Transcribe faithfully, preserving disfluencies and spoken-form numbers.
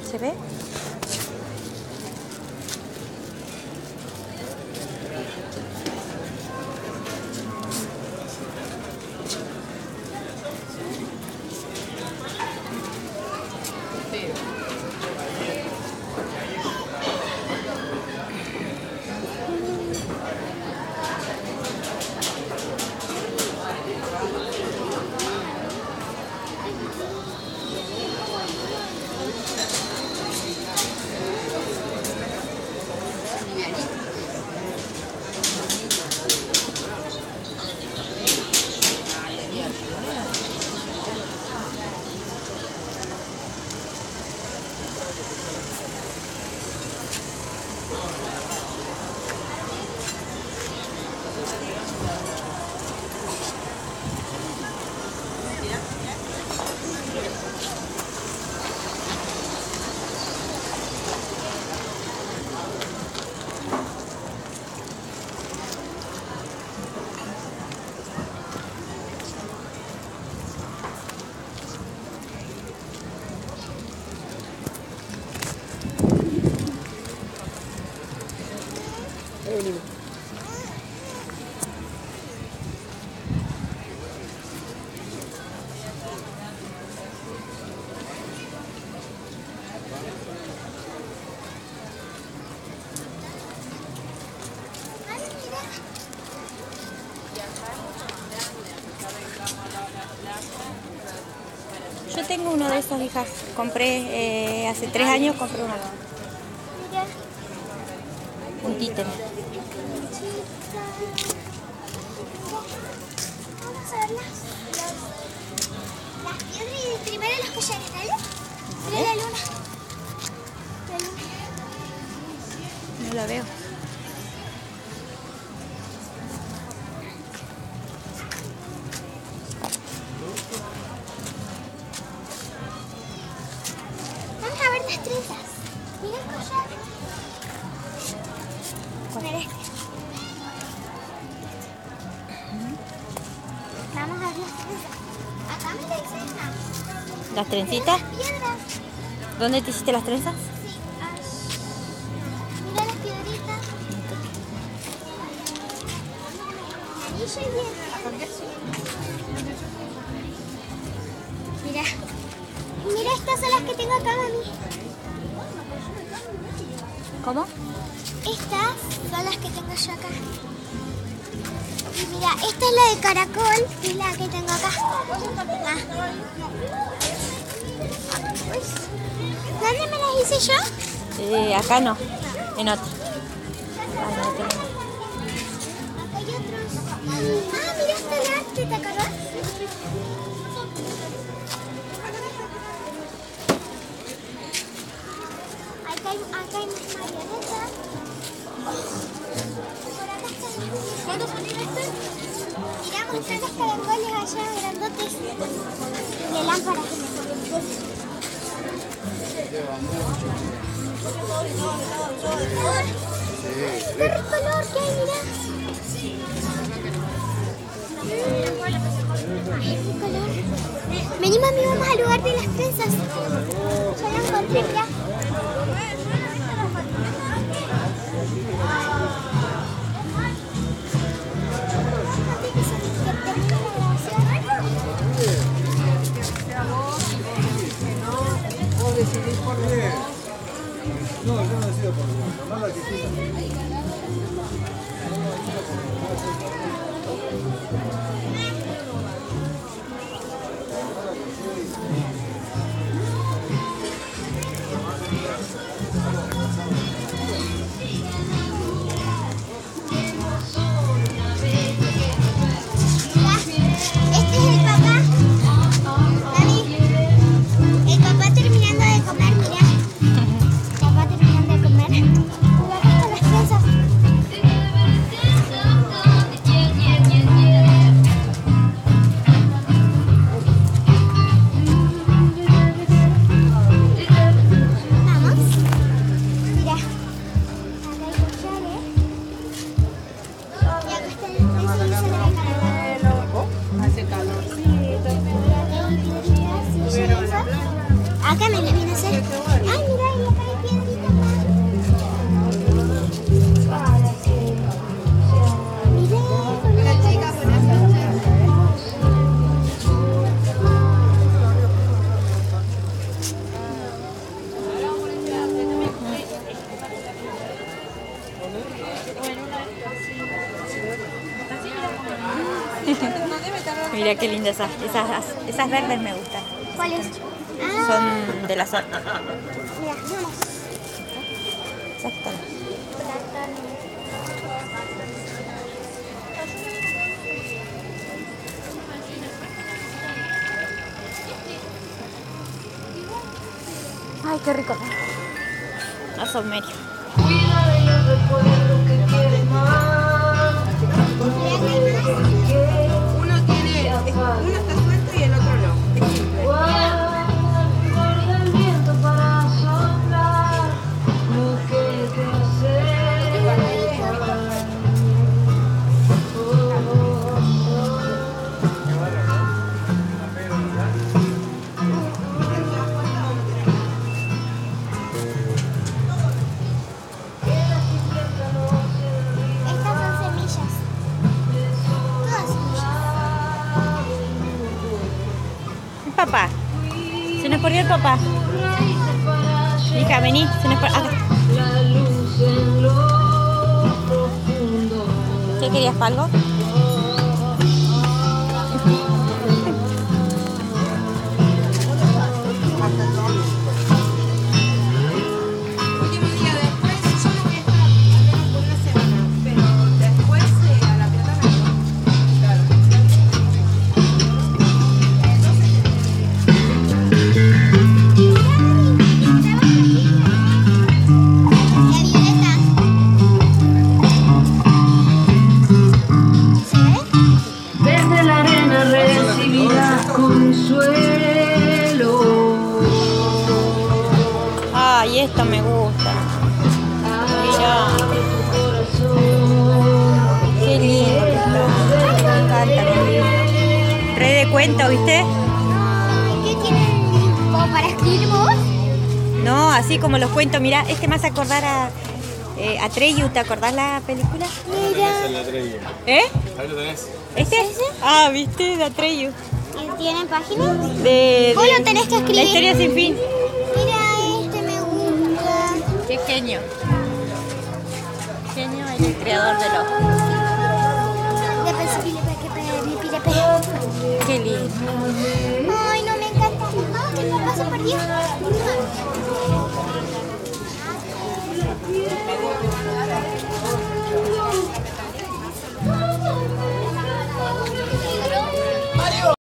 ¿Se ve? Yo tengo uno de esos, hijas. Compré eh, hace tres años, compré uno. Mira. Un títere. Vamos a ver las, las piedras y primero los collares, ¿vale? Mira la luna. La luna. No la veo. Vamos a ver las trenzas. Mira el collar. Mira este. Vamos a ver las trenzas. Acá me dice esta. ¿Las trencitas? Las piedras. ¿Dónde te hiciste las trenzas? Sí. Mira las piedritas. Anillo y bien. Mira. Mira, estas son las que tengo acá, mami. ¿Cómo? Estas son las que tengo yo acá. Y mira, esta es la de caracol y la que tengo acá. Ah. ¿Dónde me las hice yo? Eh, acá no, en otro. Ah, no, tengo. Acá hay otros. Ah, mira este arte, ¿te acordás? Acá hay, acá hay más marionetas. Por acá están los... ¿Cuándo salió este? Mirá, mostrar los caracoles allá, grandotes. De lámpara. ¡Qué rico color que hay, mirá! ¡Ay, qué color! Vení, mami, vamos al lugar de las trenzas. Ya la encontré, mirá. No, yo no decido por vos, no la que quieras. Este es el papá. Mami, el papá terminando de comer, mirá. El papá terminando de comer. Mira, acá están las trenzas. Mira qué lindas esas, esas, esas verdes me gustan. ¿Cuáles? Ah, Son de la zona. mira, vamos. Esas están. Ay, qué rico. No son medio. Uno tiene, uno está suelto y el otro no. Es simple. Estas son semillas. Todas semillas. Papá. Se nos perdió el papá. Hija, vení. Se nos perdió. Acá. ¿Qué querías, para algo? Último día después, yo no voy a estar al menos por una semana, pero después eh, a la peatona no. Claro. La violeta. ¿Se ve? Desde la arena recibirás consuelo. Ay, esto me gusta. Mira. Qué lindo que está. Me encanta. Re de cuento, ¿viste? Ay, ¿qué tienen? ¿Como para escribir vos? No, así como los cuentos. Mira, este me hace acordar a eh, Atreyu. ¿Te acordás la película? Mira. ¿Eh? Ahí lo tenés. ¿Este? Ah, ¿viste? De Atreyu. ¿Y ¿Tienen páginas? De, Vos de- lo tenés que escribir. La historia sin fin. Mira, este me gusta. Qué genio. Genio es el creador de los. Después sí, pile, que pe- me pide pe- Qué lindo. Ay, no me encanta. Ah, que el papá se perdió.